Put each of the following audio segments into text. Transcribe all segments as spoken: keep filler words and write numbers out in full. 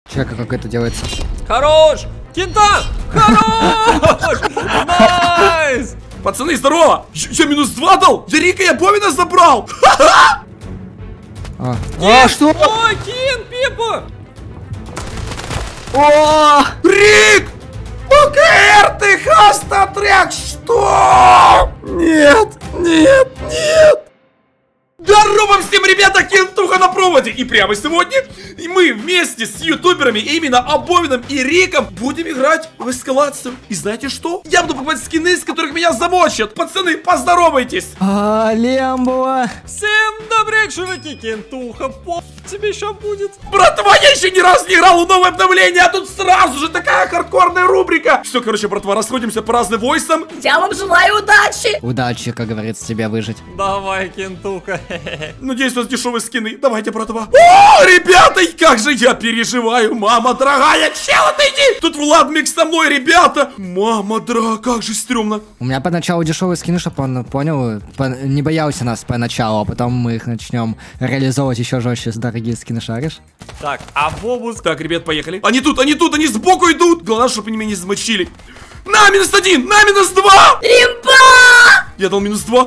Чека, как это делается. Хорош! Кента! Хорош! Найс! Пацаны, здорово! Я минус два дал! Я Рика и Абовина забрал! А, а что? Ой, Кент, Пеппа! О! Рик! ОКР, ты хаста-трек, что? Нет, нет, нет! Здорово всем, ребята, Кентуха на проводе. И прямо сегодня мы вместе с ютуберами, именно Абовином и Риком, будем играть в эскалацию. И знаете что? Я буду покупать скины, с которых меня замочат. Пацаны, поздоровайтесь. А, Лембо. Всем добрый вечер, Кентуха. По тебе еще будет. Братва, я еще ни разу не играл в новое обновление, а тут сразу же такая хардкорная рубрика. Все, короче, братва, расходимся по разным войсам. Я вам желаю удачи. Удачи, как говорится, тебе выжить. Давай, Кентуха. Надеюсь, у нас дешевые скины. Давайте, братва. О, ребята, как же я переживаю. Мама дорогая, чел, отойди. Тут Влад Микс со мной, ребята. Мама дорогая, как же стрёмно. У меня поначалу дешевые скины, чтобы он понял, по, не боялся нас поначалу, а потом мы их начнем реализовывать еще жестче с дорогие скины, шаришь? Так, а бобус... Так, ребят, поехали. Они тут, они тут, они сбоку идут. Главное, чтобы они меня не замочили. На, минус один, на, минус два. Римба! Я дал минус два.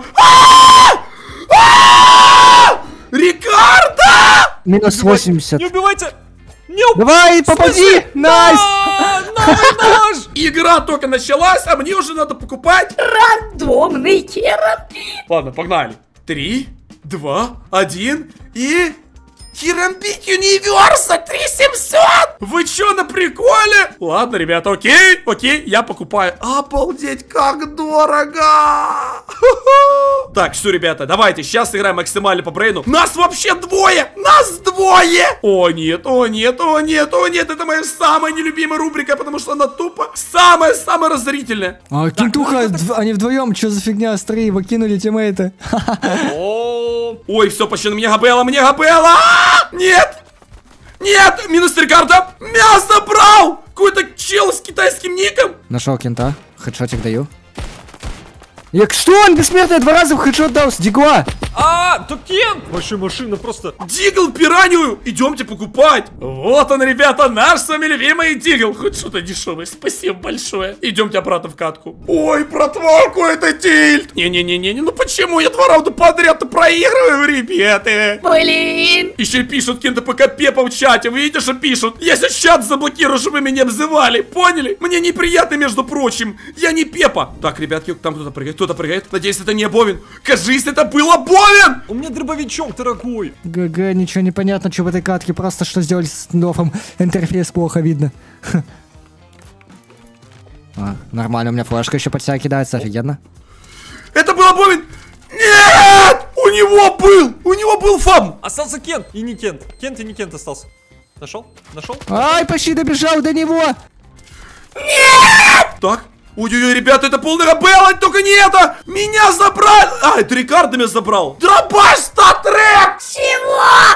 Рикардо! Минус восемьдесят. Не убивайте! Не уб... Давай, попади! Найс! Новый нож! Игра только началась, а мне уже надо покупать. Рандомный керамбит. Ладно, погнали. Три, два, один и... Керамбит Юниверса три семьсот! Вы чё, на приколе? Ладно, ребята, окей, окей, я покупаю. Обалдеть, как дорого! Так, все, ребята, давайте, сейчас сыграем максимально по брейну. Нас вообще двое! Нас двое! О нет, о нет, о нет, о нет, это моя самая нелюбимая рубрика, потому что она тупо самая-самая разорительная. А, Кентуха, дв- они вдвоем, что за фигня, стрей, его кинули тиммейты. О, Ой, все, почти на мне габела, мне габела! Нет! Нет! Минус Рикардо! Мясо брал! Какой-то чел с китайским ником! Нашел Кента, хедшотик даю. Я, что, он бессмертный два раза в хедшот дал с Дигла? А, то Кент! Большая машина просто. Дигл пиранью! Идемте покупать! Вот он, ребята, наш с вами любимый Дигл! Хоть что-то дешевое, спасибо большое. Идемте обратно в катку. Ой, братва, какой-то тильт! Не-не-не-не, ну почему я два раунда подряд-то проигрываю, ребята? Блин. Еще и пишут Кента ПК Пепа в чате, вы видите, что пишут? Я сейчас чат заблокирую, чтобы вы меня обзывали, поняли? Мне неприятно, между прочим, я не Пепа. Так, ребятки, там кто-то прыгает, кто-то прыгает. Надеюсь, это не Абовин. Кажись, это был Абовин! У меня дробовичок дорогой. ГГ, ничего не понятно, что в этой катке, просто что сделали с нофом. Интерфейс плохо видно. А, нормально, у меня флешка еще под себя кидается, офигенно. Это был Абовин! Нет! У него был! У него был фам! Остался Кент и не Кент. Кент и не Кент остался. Нашел? Нашел? Ай, почти добежал до него! Нет! Так. Ой-ой-ой, ребята, это полный габела, только не это! Меня забрали! А, это Рикардо меня забрал! Дробаш статрек! Чего?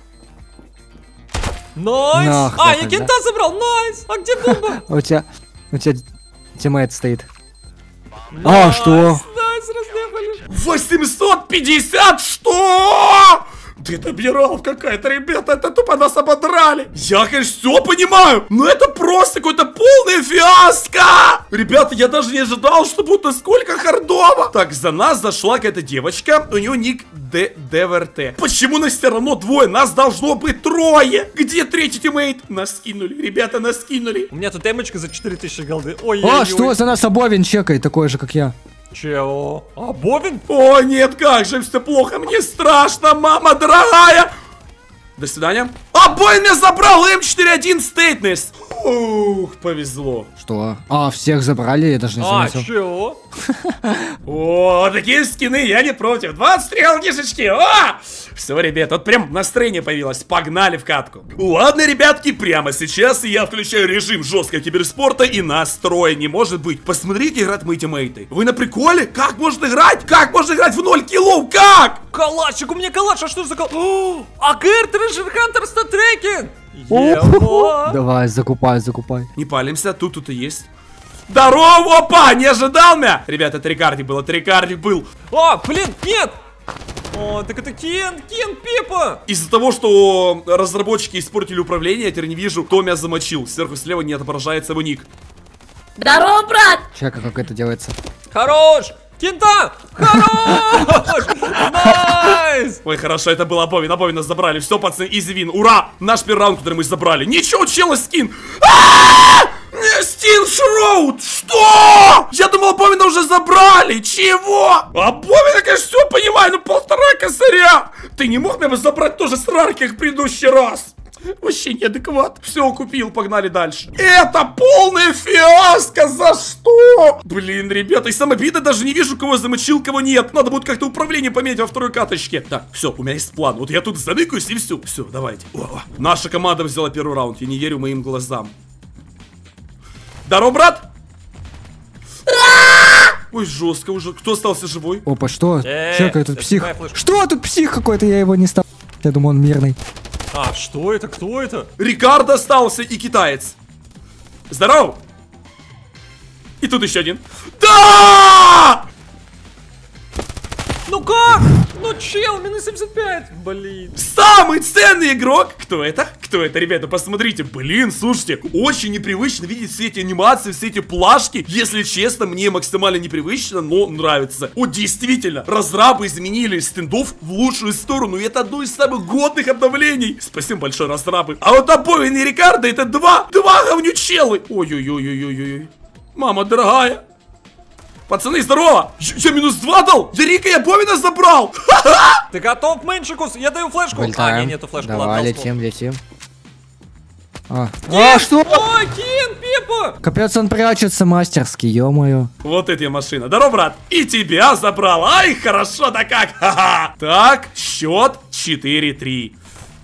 Найс! Нах, а, нах, я Кента забрал, найс! А где бомба? У тебя, у тебя тиммейт стоит. А, Найс, что? Найс, разъехали. восемьсот пятьдесят, что? Да это объяралов какая-то, ребята, это тупо нас ободрали. Я, конечно, все понимаю, но это просто какое-то полное фиаско. Ребята, я даже не ожидал, что будет насколько хардово. Так, за нас зашла какая-то девочка, у нее ник ДВРТ. Почему нас все равно двое? Нас должно быть трое. Где третий тиммейт? Нас скинули, ребята, нас скинули. У меня тут эмочка за четыре тысячи голды. Ой, А, что за нас Абовин чекает, такой же, как я? Чего? А, Бовин? О, нет, как же все плохо, мне страшно, мама дорогая. До свидания. А, бой меня забрал, эм четыре один Стейтнес. Ух, повезло. Что? А, всех забрали, я даже не А, заметил. чего? О, такие скины, я не против. двадцать три ЛГшечки, о! Все, ребят, вот прям настроение появилось. Погнали в катку. Ладно, ребятки, прямо сейчас я включаю режим жесткого киберспорта и настроя не может быть. Посмотрите, играют мои тиммейты. Вы на приколе? Как можно играть? Как можно играть в ноль киллов? Как? Калачик, у меня калач, а что за калач? АГР Treasure Hunter статрекинг! О, давай, закупай, закупай. Не палимся, тут тут и есть. Здорово, опа, не ожидал меня. Ребята, это Рикардик был, это Рикардик был. О, блин, нет! О, так это Кен, Кен, Пеппа! Из-за того, что разработчики испортили управление, я теперь не вижу, кто меня замочил. Сверху слева не отображается его ник. Здорово, брат! Чека, как это делается. Хорош! Кента! Хорош! Найс! Ой, хорошо, это было Бовин, а Бовина забрали. Все, пацаны, изи вин. Ура! Наш первый раунд, который мы забрали. Ничего, у чела скин. Стил Шроуд! Что? Я думал, Бовина уже забрали. Чего? А Бовина, конечно, все понимаю, но полтора косаря. Ты не мог меня забрать тоже с рарки, как в предыдущий раз? Вообще неадекват. Все, купил, погнали дальше. Это полная фиаско, за что? Блин, ребята, и самое обидное, даже не вижу, кого замочил, кого нет. Надо будет как-то управление поменять во второй каточке. Так, все, у меня есть план. Вот я тут заныкаюсь и все. Все, давайте. О, о. Наша команда взяла первый раунд. Я не верю моим глазам. Здорово, брат! Ой, жестко уже. Кто остался живой? Опа, что? Э, Чека, тут это псих. моя флешка. Что тут псих какой-то? Я его не стал. Я думаю, он мирный. А, что это? Кто это? Рикардо остался и китаец. Здорово! И тут еще один. Да! Ну как? Ну чел, минус семьдесят пять. Блин. Самый ценный игрок! Кто это? Кто это, ребята? Посмотрите. Блин, слушайте, очень непривычно видеть все эти анимации, все эти плашки. Если честно, мне максимально непривычно, но нравится. Вот действительно, разрабы изменили стендов в лучшую сторону. И это одно из самых годных обновлений. Спасибо большое, разрабы. А вот Бовин и Рикардо это два, два говнючелы. Ой-ой-ой-ой-ой-ой. Мама дорогая. Пацаны, здорово! Я, я минус два дал! Я Рика, я Бовина забрал! Ты готов, Мэнчикус? Я даю флешку. Вылетаем. А, не, нету флешку. Давай, ладно, летим, летим. А, Кен! а что? Ой, Кен, Пеппа! Капец, он прячется мастерски, ё-моё. Вот эта машина. Здорово, брат. И тебя забрал. Ай, хорошо-то как. Ха-ха. Так, счет четыре-три.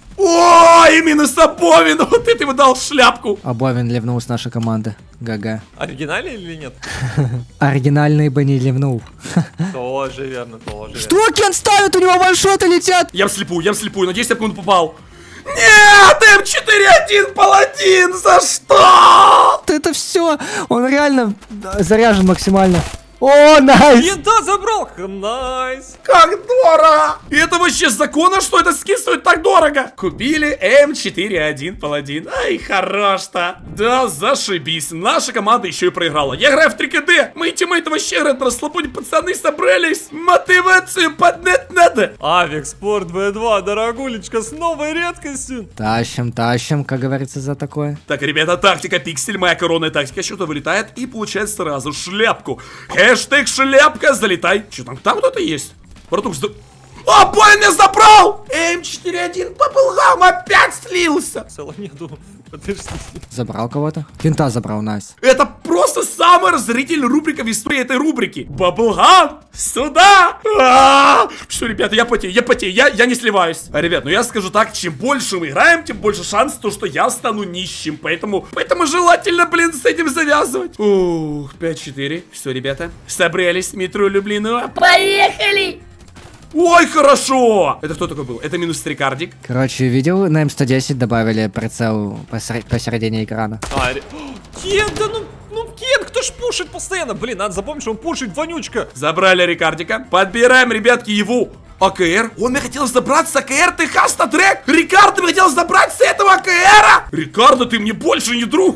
Ой, минус Бовин. Вот это ему дал шляпку. А Бовин ливнул с нашей команды. Га-га. Оригинальный или нет? Оригинальный бы не ливнул. Тоже верно, тоже верно. Что Кен ставит? У него ваншоты летят. Я вслепую, я вслепую. Надеюсь, я в кого-то попал. Нет, эм четыре один паладин. За что? Это все. Он реально заряжен максимально. О, найс! Кента забрал! Найс! Как дорого! И это вообще законно, что этот скин стоит так дорого? Купили эм четыре один паладин. Ай, хорош-то. Да, зашибись. Наша команда еще и проиграла. Я играю в три ка дэ. Мои тиммейты вообще играют на расслабоне. Пацаны собрались. Мотивацию поднять надо. Авик Спорт вэ два, дорогулечка, с новой редкостью. Тащим, тащим, как говорится, за такое. Так, ребята, тактика Пиксель, моя коронная тактика. Что-то вылетает и получает сразу шляпку. Хэштег шляпка, залетай. Что там, там кто-то есть? Братух, сда... А, Бой меня забрал! эм четыре один Баблгам опять слился! Целого нету. Подожди. Забрал кого-то? Кента забрал, найс. Это просто самая разорительная рубрика в истории этой рубрики. Баблгам, сюда! Что, ребята, я потею, я потею, я, я не сливаюсь. А, ребят, ну я скажу так, чем больше мы играем, тем больше шанс, то, что я стану нищим. Поэтому, поэтому желательно, блин, с этим завязывать. Ух, пять-четыре. Все, ребята, собрались, метро Люблино. Поехали! Ой, хорошо! Это кто такой был? Это минус Рикардик. Короче, видел, на эм сто десять добавили прицел посер- посередине экрана. А, ре... Кен, да ну, ну Кен, кто ж пушит постоянно? Блин, надо запомнить, что он пушит, вонючка. Забрали Рикардика. Подбираем, ребятки, его АКР. Он мне хотел забрать с АКР ТХ статрек. Рикардо мне хотел забрать с этого АКРа. Рикардо, ты мне больше не друг.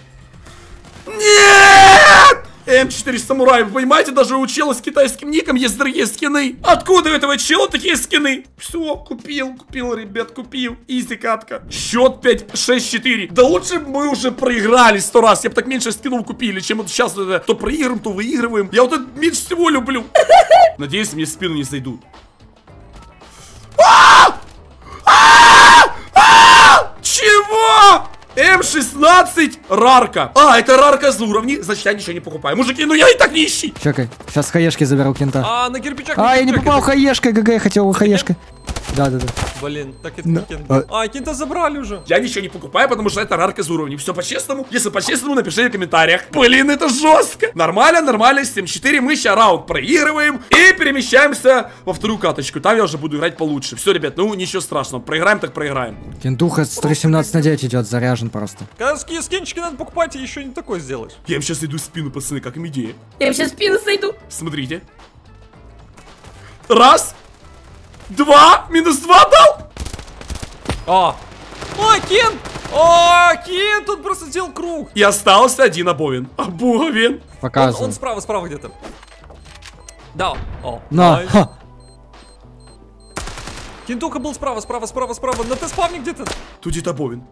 Нет! эм четыре Самурай, вы понимаете, даже у чела с китайским ником есть дорогие скины. Откуда у этого чела такие скины? Все, купил, купил, ребят, купил. Изи катка. Счет пять шесть четыре. Да лучше бы мы уже проиграли сто раз. Я бы так меньше скинов купили, чем вот сейчас это, то проигрываем, то выигрываем. Я вот это меньше всего люблю. Надеюсь, мне в спину не зайдут. Чего? эм шестнадцать рарка. А, это рарка за уровни, значит я ничего не покупаю. Мужики, ну я и так нищий. Чекай, сейчас хаешки заберу Кента. А, на кирпичах. А, на я не кирпичах попал это- хаешкой, ГГ, я хотел хаешкой. Да-да-да. Блин, так это Ну, Кен. а- А, Кента забрали уже. Я ничего не покупаю, потому что это рарка за уровни. Все по-честному? Если по-честному, напиши в комментариях. Блин, это жестко. Нормально, нормально. семь четыре мы сейчас раунд проигрываем. И перемещаемся во вторую каточку. Там я уже буду играть получше. Все, ребят, ну ничего страшного. Проиграем, так проиграем. Кентуха с триста семнадцать на девять идет, заряжен просто. Когда ски- скинчики надо покупать, и еще не такое сделаешь. Я им сейчас иду в спину, пацаны, как им идея. Я сейчас спину сойду. Смотрите. Раз. Два! Минус два дал! А! О, Кен! О, Кен! Тут просто сделал круг. И остался один Абовин. Абовин. Он, Показываю. он справа, справа где-то. Да. О, На, найс. ха. Кентуха был справа, справа, справа, справа. На Т-спавне где-то. Тут где-то Абовин.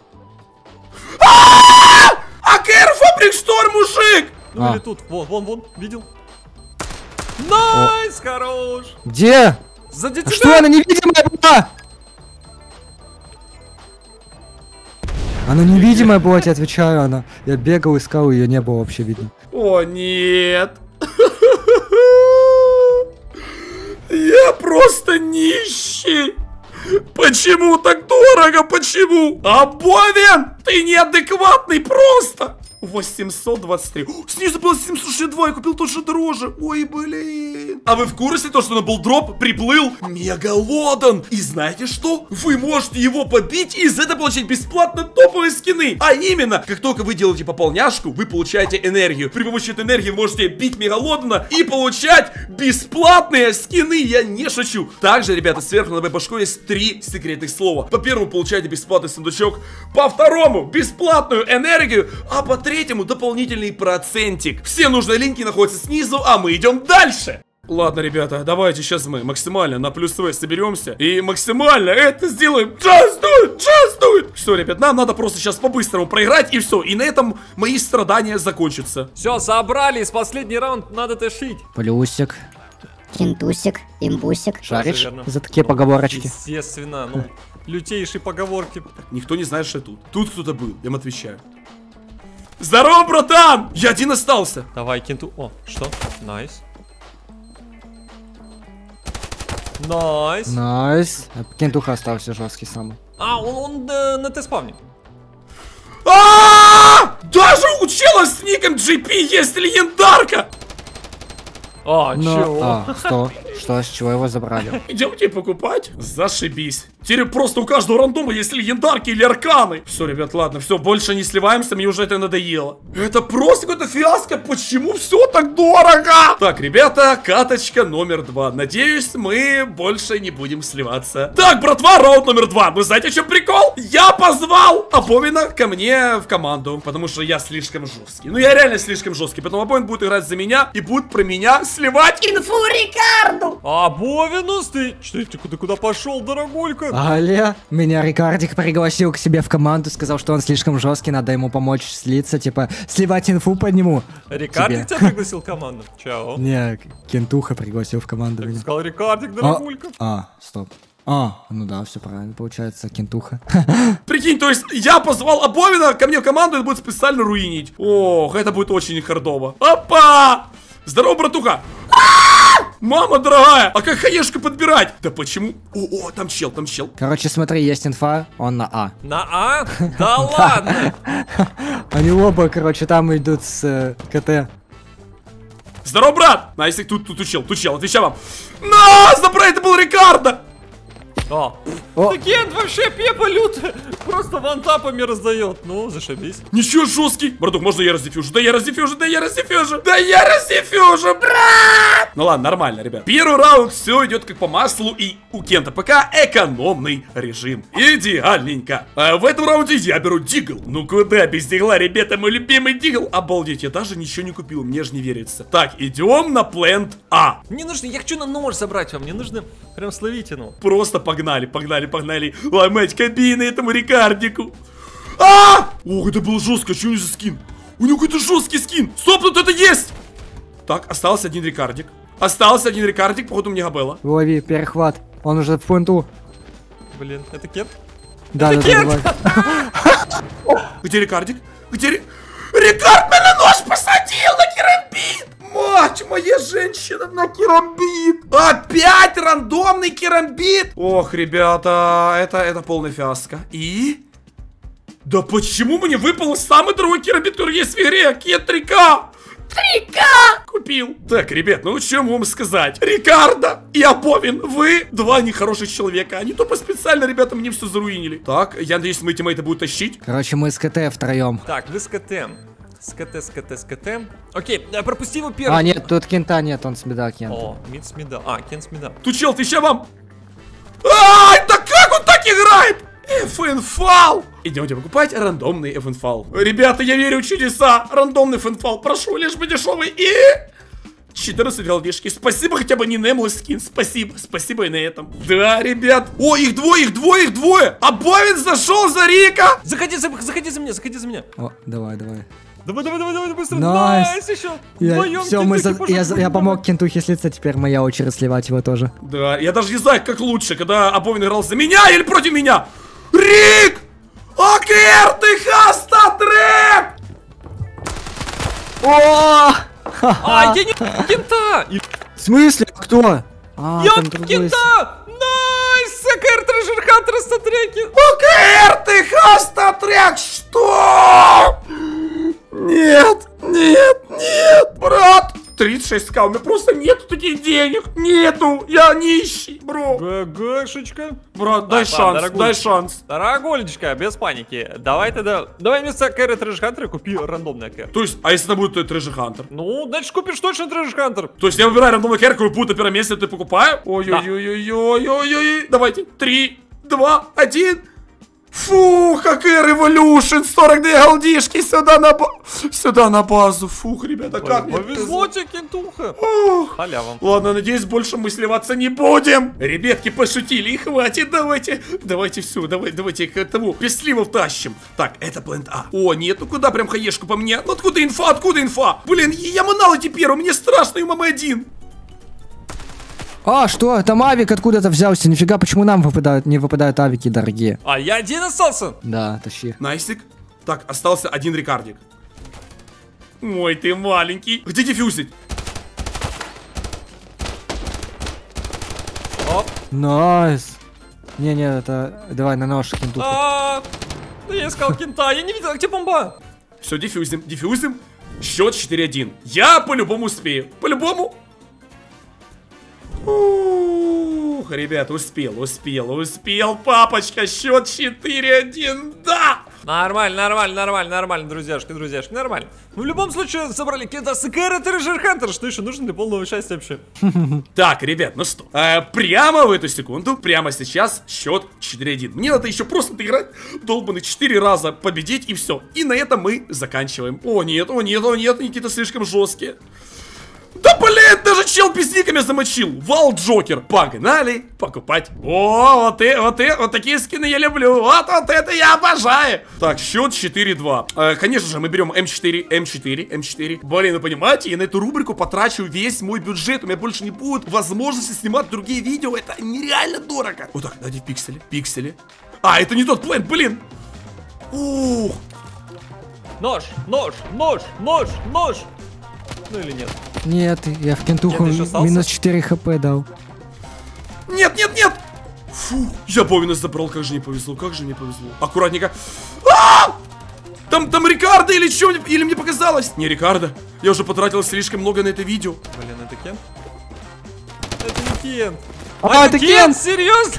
АКР Фабрик Шторм, мужик! Ну А. или тут. Вон, вон, вон. Видел? Найс, хорош. Где? Сзади А тебя. что она невидимая была? Она невидимая была, я тебе отвечаю, она. Я бегал, искал, ее не было вообще видно. О, нет. Я просто нищий. Почему так дорого? Почему? Абовин, ты неадекватный просто. восемьсот двадцать три. О, снизу было семьсот шестьдесят два, я купил тот же дороже. Ой, блин. А вы в курсе, то, что на Булдроп приплыл Мегалодон? И знаете что? Вы можете его побить и из этого получить бесплатно топовые скины. А именно, как только вы делаете пополняшку, вы получаете энергию. При помощи этой энергии вы можете бить Мегалодона и получать бесплатные скины. Я не шучу. Также, ребята, сверху над моей башкой есть три секретных слова. По первому получаете бесплатный сундучок, по второму бесплатную энергию, а по третьему дополнительный процентик. Все нужные линки находятся снизу, а мы идем дальше. Ладно, ребята, давайте сейчас мы максимально на плюс В соберемся и максимально это сделаем. Just do it, just do it. Все, ребят, нам надо просто сейчас по-быстрому проиграть и все. И на этом мои страдания закончатся. Все, собрались. Последний раунд надо тащить. Плюсик. Кентусик, имбусик. Шаришь верно. за такие поговорочки? Естественно, ну, лютейшие поговорки. Никто не знает, что я тут. Тут кто-то был, я вам отвечаю. Здорово, братан! Я один остался. Давай, Кенту. О, что? Найс. Найс. Найс. Кентуха остался жесткий самый. А, он, он э, на Т-спавне. А! Даже у чела с ником джи пи есть легендарка! А, Но- чего? А, что? Что, с чего его забрали? Идемте покупать. Зашибись. Теперь просто у каждого рандома есть легендарки или арканы. Все, ребят, ладно, все, больше не сливаемся, мне уже это надоело. Это просто какой-то фиаско. Почему все так дорого? Так, ребята, каточка номер два. Надеюсь, мы больше не будем сливаться. Так, братва, раунд номер два. Вы знаете, в чем прикол? Я позвал Абовина ко мне в команду, потому что я слишком жесткий. Ну, я реально слишком жесткий, поэтому Абовин будет играть за меня и будет про меня сливать. Инфу Рикарду! А, Бовинус, ты, что, ты куда, куда пошел, дорогулька? Аля, меня Рикардик пригласил к себе в команду, сказал, что он слишком жесткий, надо ему помочь слиться, типа, сливать инфу по нему. Рикардик тебе. тебя пригласил в команду? Чао. Не, Кентуха пригласил в команду Так меня. сказал Рикардик, А, дорогулька. а, стоп. А, ну да, все правильно, получается, Кентуха. Прикинь, то есть я позвал Абовина ко мне в команду, и он будет специально руинить. Ох, это будет очень хардово. Опа! Здорово, братуха! Мама дорогая, а как хаешку подбирать? Да почему? О, о, там чел, там чел. Короче, смотри, есть инфа, он на А. На А? Да ладно! Они оба, короче, там идут с э, КТ. Здорово, брат! А если тут, тут, тут чел, тут чел, отвечаю вам. На, забрать, это был Рикардо! О, О. да Кент вообще пепа лютая. Просто вантапами раздает. Ну, зашибись. Ничего, жесткий. Братух, можно я раздефьюжу? Да я раздефьюжу, да я раздефьюжу, да я раздефьюжу, брат! Ну ладно, нормально, ребят. Первый раунд все идет как по маслу, и у Кента пока экономный режим. Идеальненько. А в этом раунде я беру дигл. Ну куда без дигла, ребята, мой любимый дигл. Обалдеть, я даже ничего не купил, мне же не верится. Так, идем на плент А. Мне нужно, я хочу на нож забрать вам. Мне нужно прям словить его. Просто погнали, погнали, погнали ломать кабины этому Рикардику. А! Ох, это было жестко, что у него за скин? У него какой-то жесткий скин. Стоп, тут это есть! Так, остался один Рикардик. Остался один Рикардик, походу мне Габелла. Лови, перехват. Он уже в пункту. Блин, это Кент? Да, да, да, давай. Где Рикардик? Где Ри... Рикард меня на нож посадил на керамбит! Мать моя женщина на керамбит! Опять рандомный керамбит! Ох, ребята, это, это полная фиаско. И... Да почему мне выпал самый дорогой керамбит, который есть в игре? Кент три ка! три ка! Купил. Так, ребят, ну что вам сказать? Рикардо и Абовин, вы два нехороших человека. Они тупо специально, ребята, мне все заруинили. Так, я надеюсь, мои тиммейты будут тащить. Короче, мы с КТ втроем. Так, вы с КТ. С КТ, с КТ, с КТ. Окей, э, пропусти его первым. А, нет, тут Кента нет, он с меда Кента. О, мид с мида. А, Кент с мида. Тут чел, ты ща вам... Ай, да как он так играет? эф эн фал. Идемте покупать рандомный эф эн фал. Ребята, я верю в чудеса. Рандомный эф эн фал. Прошу, лишь бы дешевый. И... четырнадцать голдишки. Спасибо хотя бы не Немлый скин. Спасибо. Спасибо и на этом. Да, ребят. О, их двое, их двое, их двое. А Бавин зашел за Рика. Заходи за, заходи за меня, заходи за меня. О, давай, давай. Давай, давай, давай, давай, быстро. Найс. Найс еще. Я, Вдвоем все, мы за- Кентукки, я, пожалуйста, я помог давай. Кентухе слиться, теперь моя очередь сливать его тоже. Да, я даже не знаю, как лучше, когда Абовин играл за меня или против меня. Рик! ОКР, ты хаста трек! О! А, я не кента! И- В смысле? Кто? А, Я там другой кента! Найс! ОКР Treasure Hunter сто треки! ОКР, ты хаста трек, что? Нет, нет, нет, брат. тридцать шесть ка, у меня просто нету таких денег. Нету, я нищий, бро. ГГшечка. Брат, дай ладно, шанс, дорогой. дай шанс. Дорогулечка, без паники. Давай тогда... Давай вместо ОКР Treasure Hunter купи рандомный ОКР. То есть, а если это будет Treasure Hunter? Ну, дальше купишь точно Treasure Hunter. То есть я выбираю рандомный кэр, который будет на первом месте, ты покупаю? Ой-ой-ой-ой-ой-ой-ой. Давайте. Три, два, один. Фух, ОКР Evolution, сорок две голдишки сюда на ба... Сюда на базу. Фух, ребята, как мне Повезло тебе, Кентуха. Ух. Халява. Ладно, надеюсь, больше мы сливаться не будем. Ребятки, пошутили, и хватит, давайте. Давайте все, давай, давайте к этому без сливов тащим. Так, это плент А. О, нет, ну куда прям хаешку по мне? Ну откуда инфа, откуда инфа? Блин, я манал теперь, мне страшно, и мама один. А, что? Там авик откуда-то взялся. Нифига, почему нам выпадают, не выпадают авики, дорогие? А я один остался. Да, тащи. Найсик. Так, остался один Рикардик. Ой, ты маленький. Где дефьюзить? Оп. Найс. Не-не, это... Давай на нож, Кентуху. А, ну я искал кента, я не видел, а где бомба? Все, дефьюзим, дефьюзим. Счет четыре один. Я по-любому успею. По-любому. Ух, ребята, успел, успел, успел, папочка, счет четыре один, да! Нормально, нормально, нормально, нормально, друзьяшки, друзьяшки, нормально. Мы в любом случае собрали кента с ОКР Treasure Hunter, что еще нужно для полного счастья вообще? Так, ребят, ну что, э, прямо в эту секунду, прямо сейчас счет четыре один. Мне надо еще просто отыграть долбанных четыре раза, победить и все. И на этом мы заканчиваем. О нет, о нет, о нет, Никита слишком жесткие. Да блин, даже чел песниками замочил. Вал Джокер. Погнали покупать. О, вот, и, вот, и, вот такие скины я люблю. Вот, вот это я обожаю. Так, счет четыре два. Э, конечно же, мы берем эм четыре, эм четыре, эм четыре. Блин, вы понимаете, я на эту рубрику потрачу весь мой бюджет. У меня больше не будет возможности снимать другие видео. Это нереально дорого. Вот так, дайте пиксели, пиксели. А, это не тот план, блин. Ух. Нож, нож, нож, нож, нож. Ну или нет? Нет, я в Кентуху Нет, ты еще остался? минус четыре хп дал. Нет, нет, нет! Фу, я Бовина забрал, как же не повезло, как же не повезло. Аккуратненько. А! Там, там Рикардо или что? Или мне показалось? Не, Рикардо. Я уже потратил слишком много на это видео. Блин, это Кент? Это не Кент. А, это Кент! Серьезно?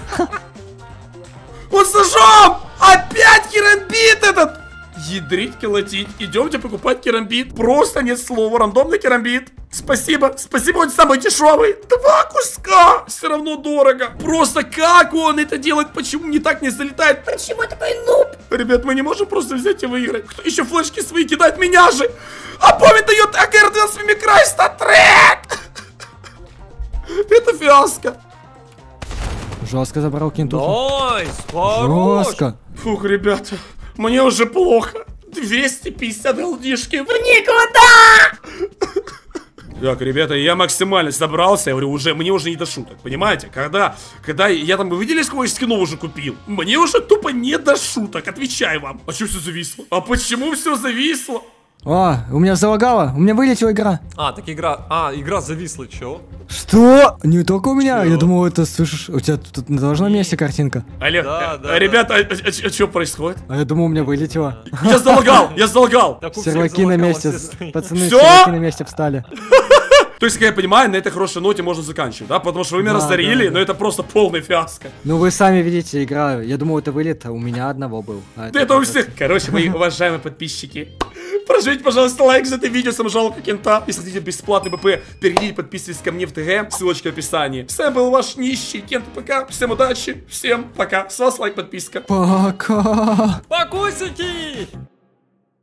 Он с ножом! Опять керамбит этот! Ядрить, колотить. Идемте покупать керамбит. Просто нет слова. Рандомный керамбит. Спасибо. Спасибо, он самый дешевый. Два куска. Все равно дорого. Просто как он это делает? Почему не так не залетает? Почему такой нуб? Ребят, мы не можем просто взять и выиграть. Кто еще флешки свои кидает? Меня же. А Бовин дает АКР двенадцать мимикрай статрек. Это фиаско. Жестко забрал Кентуху. Найс, хорош. Жестко. Фух, ребята. Мне уже плохо. двести пятьдесят голдишки. В никуда! Так, ребята, я максимально собрался. Я говорю, уже, мне уже не до шуток. Понимаете? Когда, когда я там, вы видели, сколько скинов уже купил? Мне уже тупо не до шуток. Отвечаю вам. А что все зависло? А почему все зависло? О, у меня залагало, у меня вылетела игра. А, так игра... А, игра зависла, чё? Что? Не только у меня, Чё? я думал, это, слышишь, у тебя тут на должном месте картинка. Алло, Да, э, да, ребята, а, а- а что происходит? А я думал, у меня вылетело. Я залагал, я залагал. Так у всех Серваки на залагало, месте, все стоят. пацаны, Всё? серваки на месте встали. То есть, как я понимаю, на этой хорошей ноте можно заканчивать, да? Потому что вы меня Да, разорили, да, да. но это просто полный фиаско. Ну вы сами видите, игра, я думал, это вылет, а у меня одного был. А Да это у просто- всех. Короче, мои уважаемые подписчики. Прожмите, пожалуйста, лайк за это видео, сам жалко Кента. Если хотите бесплатный БП, перейдите, подписывайтесь ко мне в ТГ, ссылочка в описании. С вами был ваш нищий Кент ПК. Всем удачи, всем пока. С вас лайк, подписка. Пока. Покусики!